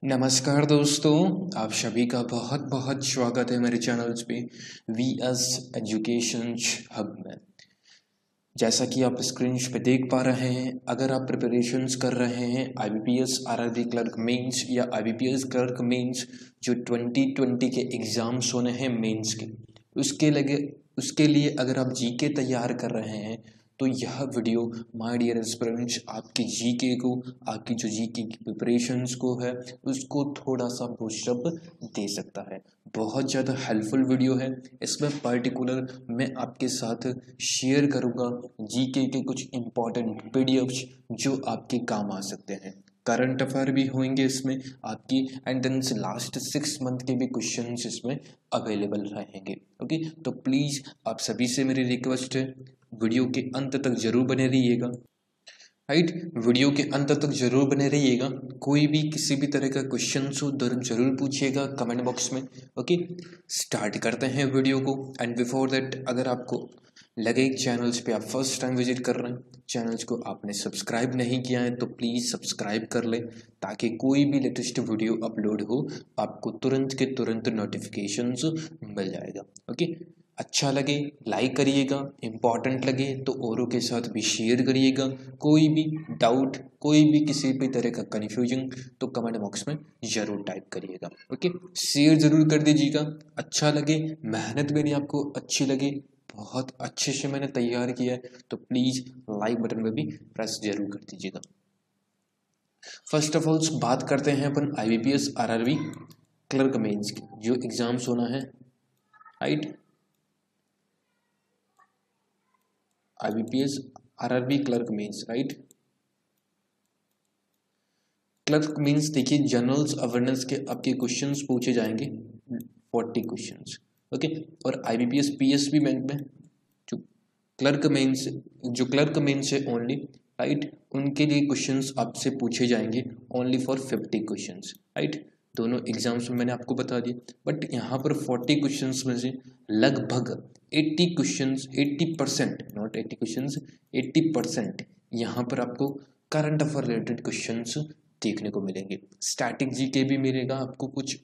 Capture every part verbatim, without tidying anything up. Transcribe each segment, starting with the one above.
नमस्कार दोस्तों, आप सभी का बहुत बहुत स्वागत है मेरे चैनल्स पे वी एस एजुकेशन हब में। जैसा कि आप स्क्रीन पे देख पा रहे हैं, अगर आप प्रिपरेशंस कर रहे हैं I B P S R R B clerk mains या I B P S clerk mains जो ट्वेंटी ट्वेंटी के एग्ज़ाम्स होने हैं मेंस के, उसके लगे उसके लिए अगर आप जी के तैयार कर रहे हैं तो यह वीडियो माय डियर एस्पिरेंट्स आपकी जीके को, आपकी जो जीके की प्रिपरेशंस को है उसको थोड़ा सा बूस्टअप दे सकता है। बहुत ज़्यादा हेल्पफुल वीडियो है। इसमें पर्टिकुलर मैं आपके साथ शेयर करूँगा जीके के कुछ इम्पॉर्टेंट पीडीएफ्स जो आपके काम आ सकते हैं। करंट अफेयर भी होंगे इसमें आपकी, and then last six month के भी क्वेश्चंस इसमें अवेलेबल रहेंगे। ओके, तो प्लीज़ आप सभी से मेरी रिक्वेस्ट है, वीडियो के अंत तक जरूर बने रहिएगा। राइट, वीडियो के अंत तक जरूर बने रहिएगा। कोई भी किसी भी तरह का क्वेश्चन हो जरूर पूछिएगा कमेंट बॉक्स में। ओके, स्टार्ट करते हैं वीडियो को। एंड बिफोर दैट, अगर आपको लगे चैनल्स पे आप फर्स्ट टाइम विजिट कर रहे हैं, चैनल्स को आपने सब्सक्राइब नहीं किया है तो प्लीज़ सब्सक्राइब कर लें, ताकि कोई भी लेटेस्ट वीडियो अपलोड हो आपको तुरंत के तुरंत नोटिफिकेशंस मिल जाएगा। ओके, अच्छा लगे लाइक करिएगा, इम्पॉर्टेंट लगे तो औरों के साथ भी शेयर करिएगा। कोई भी डाउट, कोई भी किसी भी तरह का कन्फ्यूजन तो कमेंट बॉक्स में ज़रूर टाइप करिएगा। ओके, शेयर ज़रूर कर दीजिएगा। अच्छा लगे, मेहनत मेरी आपको अच्छी लगे, बहुत अच्छे से मैंने तैयार किया है तो प्लीज़ लाइक बटन पर भी प्रेस जरूर कर दीजिएगा। फर्स्ट ऑफ ऑल बात करते हैं अपन I B P S R R B clerk mains की जो एग्जाम्स होना है। Right, I B P S R R B clerk mains. Right, clerk means देखिए जनरल्स अवेयरनेस के आपके क्वेश्चंस पूछे जाएंगे, फोर्टी क्वेश्चंस। ओके, और I B P S P S B bank में जो क्लर्क मेंस जो क्लर्क मेंस है ओनली, राइट, उनके लिए क्वेश्चंस आपसे पूछे जाएंगे only for fifty questions. Right, दोनों एग्जाम्स में मैंने आपको बता दिया, बट यहाँ पर फोर्टी क्वेश्चंस में से लगभग eighty questions, eighty percent, not eighty questions, eighty percent यहाँ पर आपको करंट अफेयर रिलेटेड क्वेश्चंस देखने को मिलेंगे। स्टैटिक जी के भी मिलेगा आपको कुछ,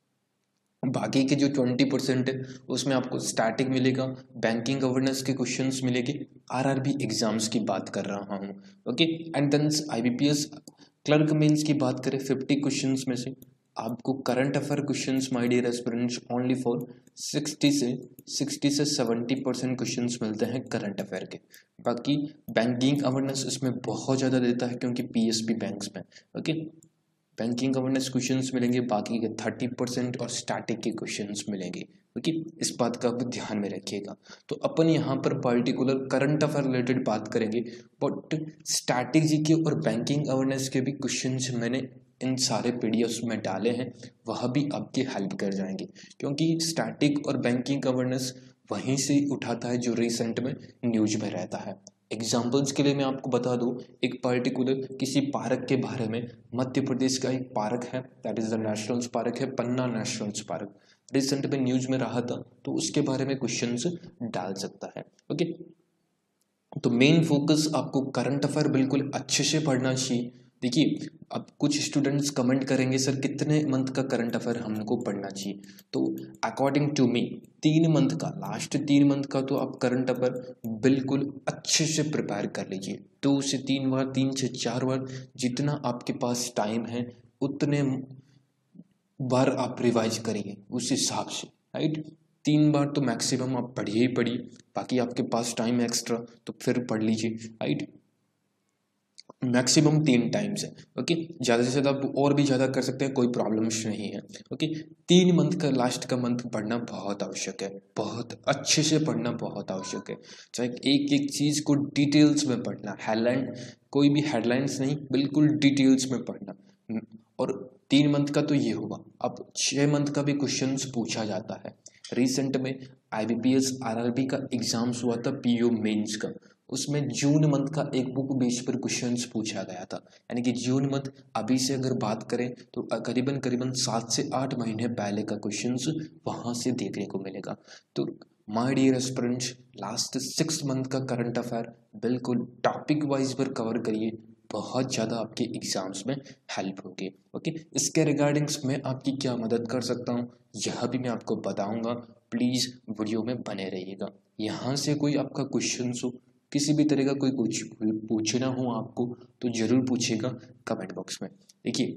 बाकी के जो ट्वेंटी परसेंट है उसमें आपको स्टैटिक मिलेगा, बैंकिंग गवर्नेंस के क्वेश्चंस मिलेंगे। आरआरबी एग्जाम्स की बात कर रहा हूँ। Okay, and then IBPS clerk mains की बात करें, फिफ्टी क्वेश्चंस में से आपको current affair questions my dear aspirants only for sixty से सिक्सटी से सेवेंटी परसेंट क्वेश्चंस मिलते हैं करंट अफेयर के। बाकी बैंकिंग अवेयरनेस इसमें बहुत ज़्यादा देता है क्योंकि पीएसबी बैंक्स में। ओके, बैंकिंग अवेयरनेस क्वेश्चंस मिलेंगे, बाकी के थर्टी परसेंट और स्टैटिक के क्वेश्चंस मिलेंगे। ओके, इस बात का आप ध्यान में रखिएगा। तो अपन यहाँ पर पर्टिकुलर करंट अफेयर रिलेटेड बात करेंगे, बट स्टैटिक जीके और बैंकिंग अवेयरनेस के भी क्वेश्चंस मैंने इन सारे पीडीएफ्स में डाले हैं, वह भी आपकी हेल्प कर जाएंगे, क्योंकि स्टैटिक और बैंकिंग अवेयरनेस वहीं से उठाता है जो रिसेंट में न्यूज में रहता है। एग्जाम्पल्स के लिए मैं आपको बता दूं, एक पर्टिकुलर किसी पार्क के बारे में, मध्य प्रदेश का एक पार्क है, that is the national park है, पन्ना नेशनल पार्क, रिसेंट में न्यूज में रहा था, तो उसके बारे में क्वेश्चंस डाल सकता है। ओके, तो मेन फोकस आपको करंट अफेयर बिल्कुल अच्छे से पढ़ना चाहिए। देखिए, अब कुछ स्टूडेंट्स कमेंट करेंगे सर कितने मंथ का करंट अफेयर हमको पढ़ना चाहिए, तो अकॉर्डिंग टू मी तीन मंथ का, लास्ट तीन मंथ का तो आप करंट अफेयर बिल्कुल अच्छे से प्रिपेयर कर लीजिए। दो से तीन बार, तीन से चार बार, जितना आपके पास टाइम है उतने बार आप रिवाइज करिए उस हिसाब से। राइट, तीन बार तो मैक्सिमम आप पढ़िए ही पढ़िए, बाकी आपके पास टाइम एक्स्ट्रा तो फिर पढ़ लीजिए। राइट, मैक्सिमम तीन टाइम्स है। ओके, ज़्यादा से ज़्यादा आप और भी ज़्यादा कर सकते हैं, कोई प्रॉब्लम्स नहीं है। ओके, तीन मंथ का, लास्ट का मंथ पढ़ना बहुत आवश्यक है, बहुत अच्छे से पढ़ना बहुत आवश्यक है। चाहे एक एक चीज़ को डिटेल्स में पढ़ना, हेडलाइन, कोई भी हेडलाइंस नहीं, बिल्कुल डिटेल्स में पढ़ना। और तीन मंथ का तो ये होगा, अब छः मंथ का भी क्वेश्चंस पूछा जाता है। रिसेंट में आईबीपीएस आरआरबी का एग्जाम्स हुआ था, पीओ मेंस का, उसमें जून मंथ का एक बुक बेस पर क्वेश्चंस पूछा गया था। यानी कि जून मंथ अभी से अगर बात करें तो करीबन करीबन सात से आठ महीने पहले का क्वेश्चंस वहाँ से देखने को मिलेगा। तो my dear aspirants, last six month का करंट अफेयर बिल्कुल टॉपिक वाइज पर कवर करिए, बहुत ज़्यादा आपके एग्जाम्स में हेल्प होगी। ओके, इसके रिगार्डिंग्स मैं आपकी क्या मदद कर सकता हूँ यह भी मैं आपको बताऊँगा। प्लीज़ वीडियो में बने रहिएगा। यहाँ से कोई आपका क्वेश्चन हो, किसी भी तरह का कोई कुछ पूछना हो आपको तो ज़रूर पूछिएगा कमेंट बॉक्स में। देखिए,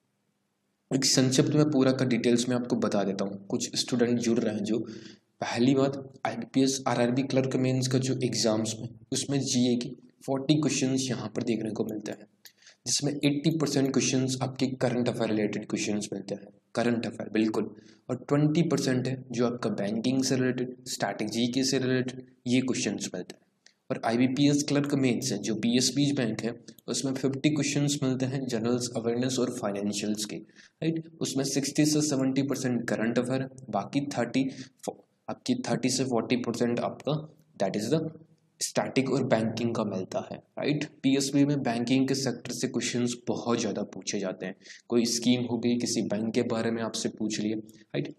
एक संक्षिप्त में पूरा का डिटेल्स में आपको बता देता हूँ। कुछ स्टूडेंट जुड़ रहे हैं जो, पहली बात, आईबीपीएस आरआरबी क्लर्क मेंस का जो एग्जाम्स में उसमें जीए की चालीस क्वेश्चंस यहाँ पर देखने को मिलते हैं, जिसमें अस्सी परसेंट क्वेश्चंस आपके करंट अफेयर रिलेटेड क्वेश्चंस मिलते हैं, करंट अफेयर बिल्कुल, और बीस परसेंट है जो आपका बैंकिंग से रिलेटेड, स्टैटिक जीके से रिलेटेड ये क्वेश्चंस मिलते हैं। और आईबीपीएस क्लर्क मेंस है जो पीएसबी बैंक है उसमें पचास क्वेश्चंस मिलते हैं जनरल्स अवेयरनेस और फाइनेंशियल्स के, राइट। उसमें साठ से सत्तर परसेंट करंट अफेयर, बाकी तीस आपकी तीस से चालीस परसेंट आपका दैट इज द स्टैटिक और बैंकिंग का मिलता है, राइट। पीएसबी में बैंकिंग के सेक्टर से क्वेश्चंस बहुत ज़्यादा पूछे जाते हैं। कोई स्कीम हो गई, किसी बैंक के बारे में आपसे पूछ लिए, राइट।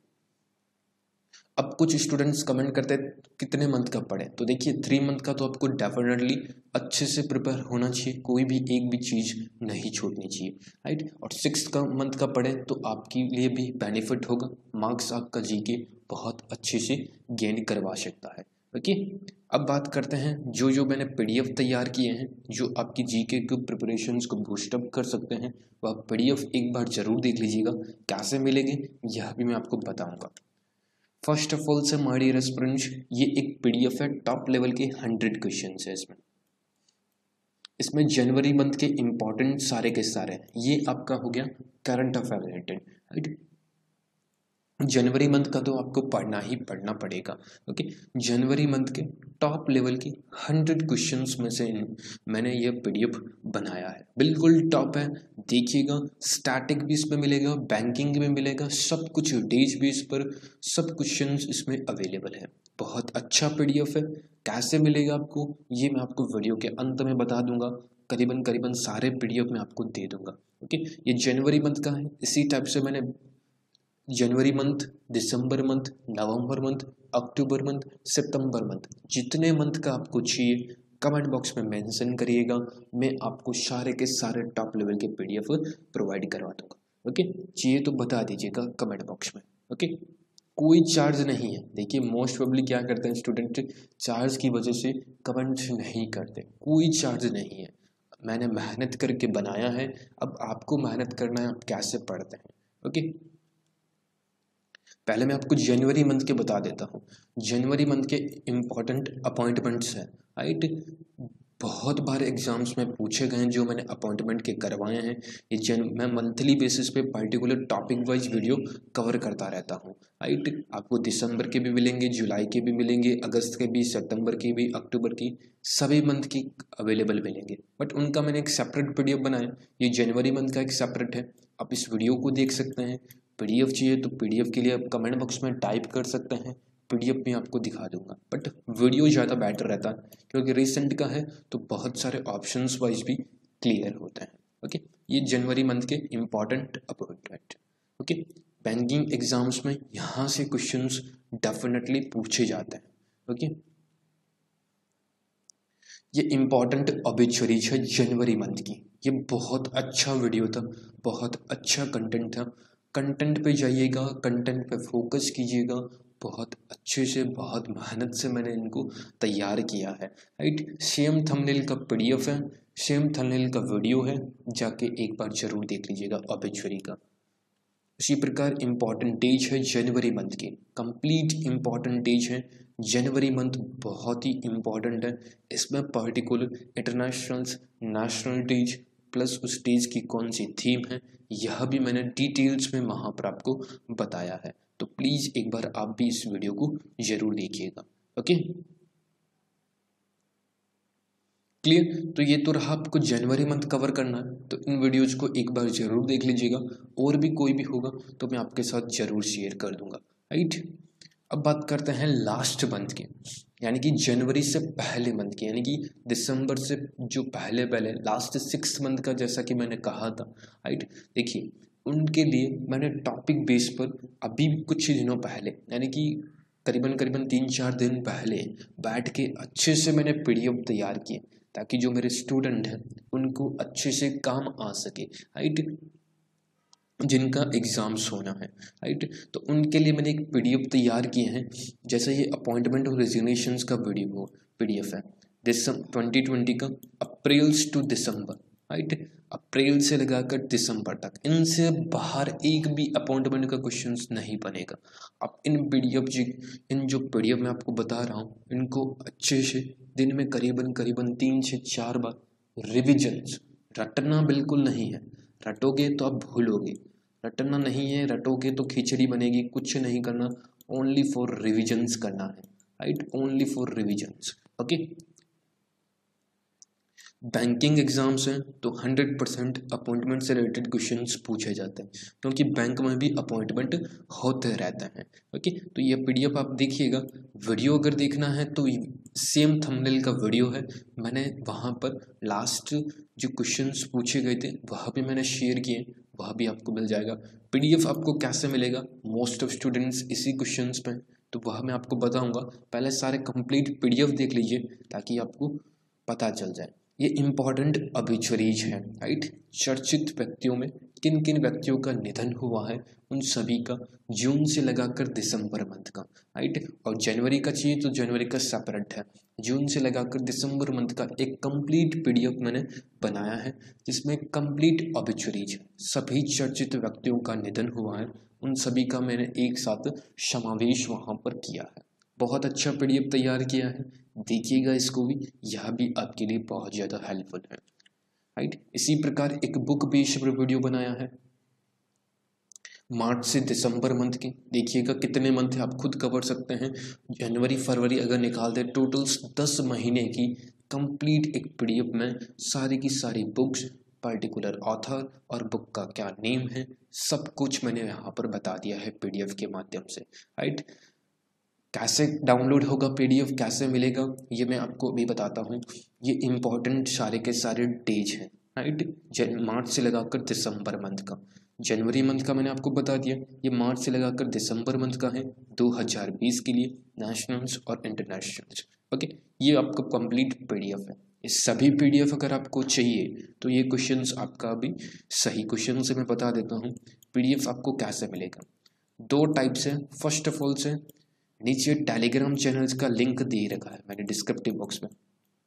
अब कुछ स्टूडेंट्स कमेंट करते हैं कितने मंथ का पढ़े, तो देखिए थ्री मंथ का तो आपको डेफिनेटली अच्छे से प्रिपेयर होना चाहिए, कोई भी एक भी चीज़ नहीं छूटनी चाहिए, राइट। और सिक्स का मंथ का पढ़े तो आपके लिए भी बेनिफिट होगा, मार्क्स आपका जीके बहुत अच्छे से गेन करवा सकता है। ओके, अब बात करते हैं जो जो मैंने पीडीएफ तैयार किए हैं जो आपकी जीके के प्रिपरेशंस को बूस्टअप कर सकते हैं, वह पीडीएफ एक बार जरूर देख लीजिएगा। कैसे मिलेंगे यह भी मैं आपको बताऊंगा। फर्स्ट ऑफ ऑल से माय डियर एस्पिरेंट्स, ये एक पीडीएफ है, टॉप लेवल के हंड्रेड क्वेश्चन है इसमें। इसमें जनवरी मंथ के इंपॉर्टेंट सारे के सारे हैं। ये आपका हो गया करंट अफेयर रिलेटेड, राइट। जनवरी मंथ का तो आपको पढ़ना ही पढ़ना पड़ेगा। ओके, जनवरी मंथ के टॉप लेवल की हंड्रेड क्वेश्चंस में से मैंने ये पीडीएफ बनाया है, बिल्कुल टॉप है, देखिएगा। स्टैटिक भी इसमें मिलेगा, बैंकिंग में मिलेगा, सब कुछ डेज बेस पर सब क्वेश्चंस इसमें अवेलेबल है। बहुत अच्छा पीडीएफ है। कैसे मिलेगा आपको ये मैं आपको वीडियो के अंत में बता दूंगा, करीबन करीबन सारे पीडीएफ में आपको दे दूंगा। ओके, ये जनवरी मंथ का है। इसी टाइप से मैंने जनवरी मंथ, दिसंबर मंथ, नवंबर मंथ, अक्टूबर मंथ, सितंबर मंथ, जितने मंथ का आपको चाहिए कमेंट बॉक्स में मेंशन करिएगा, मैं आपको सारे के सारे टॉप लेवल के पीडीएफ प्रोवाइड करवा दूंगा। ओके, चाहिए तो बता दीजिएगा कमेंट बॉक्स में। ओके, कोई चार्ज नहीं है। देखिए, मोस्ट प्रोबेबली क्या करते हैं स्टूडेंट, चार्ज की वजह से कमेंट नहीं करते। कोई चार्ज नहीं है, मैंने मेहनत करके बनाया है, अब आपको मेहनत करना है आप कैसे पढ़ते हैं। ओके, पहले मैं आपको जनवरी मंथ के बता देता हूँ। जनवरी मंथ के इम्पॉर्टेंट अपॉइंटमेंट्स हैं, राइट। बहुत बार एग्जाम्स में पूछे गए हैं जो मैंने अपॉइंटमेंट के करवाए हैं। ये जन मैं मंथली बेसिस पे particular topic wise video cover करता रहता हूँ, राइट। आपको दिसंबर के भी मिलेंगे, जुलाई के भी मिलेंगे, अगस्त के भी, सितंबर के भी, अक्टूबर की, सभी मंथ की अवेलेबल मिलेंगे। बट उनका मैंने एक सेपरेट पीडीएफ बनाया। ये जनवरी मंथ का एक सेपरेट है, आप इस वीडियो को देख सकते हैं। पीडीएफ चाहिए तो पीडीएफ के लिए आप कमेंट बॉक्स में टाइप कर सकते हैं, पीडीएफ में आपको दिखा दूंगा। बट वीडियो ज़्यादा बेटर रहता है क्योंकि रिसेंट का है तो बहुत सारे ऑप्शंस वाइज भी क्लियर होते हैं। ओके, ये जनवरी मंथ के important appointment. Okay, banking exams में यहाँ से क्वेश्चंस डेफिनेटली पूछे जाते हैं। ओके, ये इम्पॉर्टेंट ऑब्ituaries है जनवरी मंथ की। ये बहुत अच्छा वीडियो था, बहुत अच्छा कंटेंट था। कंटेंट पे जाइएगा, कंटेंट पे फोकस कीजिएगा। बहुत अच्छे से, बहुत मेहनत से मैंने इनको तैयार किया है, राइट। सेम थंबनेल का पीडीएफ है, सेम थंबनेल का वीडियो है, जाके एक बार जरूर देख लीजिएगा ऑब्ituary का। उसी प्रकार इम्पॉर्टेंट डेज है जनवरी मंथ की, कंप्लीट इम्पॉर्टेंट डेज है जनवरी मंथ, बहुत ही इम्पॉर्टेंट है। इसमें particular international, national days plus उस डेज की कौन सी थीम है यह भी मैंने डिटेल्स में वहाँ पर आपको बताया है। तो प्लीज़ एक बार आप भी इस वीडियो को जरूर देखिएगा। Okay, clear. तो ये तो रहा आपको जनवरी मंथ कवर करना है, तो इन वीडियोज़ को एक बार जरूर देख लीजिएगा। और भी कोई भी होगा तो मैं आपके साथ जरूर शेयर कर दूंगा, राइट। अब बात करते हैं लास्ट मंथ की, यानी कि जनवरी से पहले मंथ की, यानी कि दिसंबर से जो पहले पहले लास्ट सिक्स मंथ का, जैसा कि मैंने कहा था, राइट। देखिए, उनके लिए मैंने टॉपिक बेस पर अभी कुछ दिनों पहले, यानी कि करीबन करीबन तीन चार दिन पहले बैठ के अच्छे से मैंने पीडीएफ तैयार किए, ताकि जो मेरे स्टूडेंट हैं उनको अच्छे से काम आ सके, राइट, जिनका एग्जाम्स होना है, राइट। तो उनके लिए मैंने एक पीडीएफ तैयार किए हैं, जैसे ये अपॉइंटमेंट और रेजिग्नेशंस का वीडियो पीडीएफ है, दिसंबर ट्वेंटी ट्वेंटी का, अप्रैल टू दिसंबर, राइट, अप्रैल से लगाकर दिसंबर तक, इनसे बाहर एक भी अपॉइंटमेंट का क्वेश्चंस नहीं बनेगा। अब इन पीडीएफ जी इन जो पीडीएफ मैं आपको बता रहा हूँ, इनको अच्छे से दिन में करीबन करीबन तीन से चार बार रिविजन्स, रटना बिल्कुल नहीं है, रटोगे तो आप भूलोगे, रटना नहीं है, रटोगे तो खिचड़ी बनेगी, कुछ नहीं करना, ओनली फॉर रिविजन्स करना है, right, only for revisions, okay. Banking exams हैं तो हंड्रेड परसेंट अपॉइंटमेंट से रिलेटेड क्वेश्चंस पूछे जाते हैं, क्योंकि बैंक में भी अपॉइंटमेंट होते रहते हैं, ओके। तो ये पीडीएफ आप देखिएगा। वीडियो अगर देखना है तो सेम थंबनेल का वीडियो है, मैंने वहाँ पर लास्ट जो क्वेश्चंस पूछे गए थे वहाँ भी मैंने शेयर किए, वहाँ भी आपको मिल जाएगा। पीडीएफ आपको कैसे मिलेगा, मोस्ट ऑफ स्टूडेंट्स इसी क्वेश्चंस पे, तो वह मैं आपको बताऊँगा। पहले सारे कंप्लीट पीडीएफ देख लीजिए ताकि आपको पता चल जाए। ये इम्पॉर्टेंट ऑब्ituaries है, राइट, चर्चित व्यक्तियों में किन किन व्यक्तियों का निधन हुआ है उन सभी का, जून से लगाकर दिसंबर मंथ का, राइट, और जनवरी का चाहिए तो जनवरी का सेपरेट है, जून से लगाकर दिसंबर मंथ का एक कंप्लीट पीडीएफ मैंने बनाया है जिसमें कंप्लीट ऑब्ituaries है, सभी चर्चित व्यक्तियों का निधन हुआ है उन सभी का मैंने एक साथ समावेश वहाँ पर किया है। बहुत अच्छा पीडीएफ तैयार किया है, देखिएगा इसको भी, यह भी आपके लिए बहुत ज़्यादा हेल्पफुल है, राइट। इसी प्रकार एक बुक बेस्ड पर वीडियो बनाया है मार्च से दिसंबर मंथ के, देखिएगा कितने मंथ आप खुद कवर सकते हैं, जनवरी फरवरी अगर निकाल दे टोटल दस महीने की कंप्लीट एक पीडीएफ में सारी की सारी बुक्स, पर्टिकुलर ऑथर और बुक का क्या नेम है, सब कुछ मैंने यहाँ पर बता दिया है पीडीएफ के माध्यम से, राइट। कैसे डाउनलोड होगा पीडीएफ, कैसे मिलेगा, ये मैं आपको अभी बताता हूँ। ये इम्पोर्टेंट सारे के सारे डेज हैं, राइट, जन मार्च से लगाकर दिसंबर मंथ का, जनवरी मंथ का मैंने आपको बता दिया, ये मार्च से लगाकर दिसंबर मंथ का है दो हज़ार बीस के लिए, नेशनल्स और इंटरनेशनल्स, ओके। ये आपका कंप्लीट पीडीएफ है। ये सभी पीडीएफ अगर आपको चाहिए तो ये क्वेश्चंस आपका भी सही क्वेश्चन से मैं बता देता हूँ। पीडीएफ आपको कैसे मिलेगा, दो टाइप से, फर्स्ट ऑफ ऑल से नीचे टेलीग्राम चैनल्स का लिंक दे रखा है मैंने डिस्क्रिप्टिव बॉक्स में,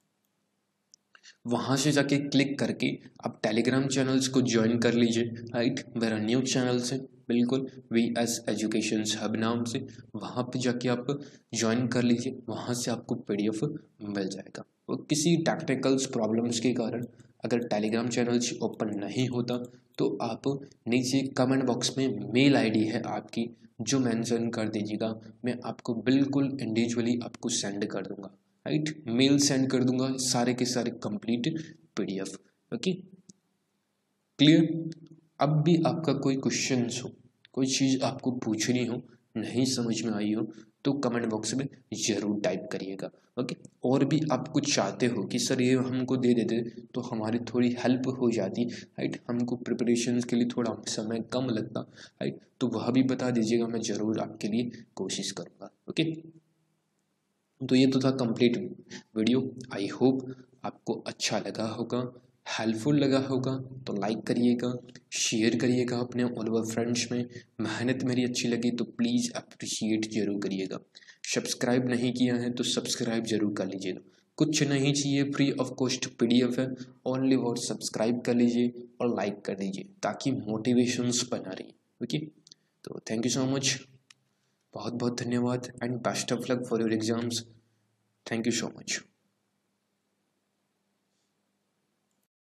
वहां से जाके क्लिक करके आप टेलीग्राम चैनल्स को ज्वाइन कर लीजिए, राइट। मेरा न्यू चैनल से बिल्कुल वी एस एजुकेशन हब नाम से, वहां पे जाके आप ज्वाइन कर लीजिए, वहां से आपको पीडीएफ मिल जाएगा। और किसी टेक्निकल्स प्रॉब्लम्स के कारण अगर टेलीग्राम चैनल्स ओपन नहीं होता तो आप नीचे कमेंट बॉक्स में मेल आईडी है आपकी जो मेंशन कर दीजिएगा, मैं आपको बिल्कुल इंडिविजुअली आपको सेंड कर दूंगा, राइट, मेल सेंड कर दूंगा सारे के सारे कंप्लीट पीडीएफ, ओके, क्लियर। अब भी आपका कोई क्वेश्चन हो, कोई चीज़ आपको पूछनी हो, नहीं समझ में आई हो तो कमेंट बॉक्स में ज़रूर टाइप करिएगा, ओके। और भी आप कुछ चाहते हो कि सर ये हमको दे देते तो हमारी थोड़ी हेल्प हो जाती, राइट, हमको प्रिपरेशन के लिए थोड़ा समय कम लगता, राइट, तो वह भी बता दीजिएगा, मैं ज़रूर आपके लिए कोशिश करूँगा, ओके। तो ये तो था कंप्लीट वीडियो, आई होप आपको अच्छा लगा होगा, हेल्पफुल लगा होगा, तो लाइक करिएगा, शेयर करिएगा अपने ऑल ओवर फ्रेंड्स में, मेहनत मेरी अच्छी लगी तो प्लीज़ अप्रिशिएट जरूर करिएगा, सब्सक्राइब नहीं किया है तो सब्सक्राइब जरूर कर लीजिएगा, कुछ नहीं चाहिए, फ्री ऑफ कॉस्ट पीडीएफ है, ओनली और सब्सक्राइब कर लीजिए और लाइक कर दीजिए ताकि मोटिवेशंस बना रही, ओके। तो थैंक यू सो मच, बहुत बहुत धन्यवाद and best of luck for your exams, thank you so much.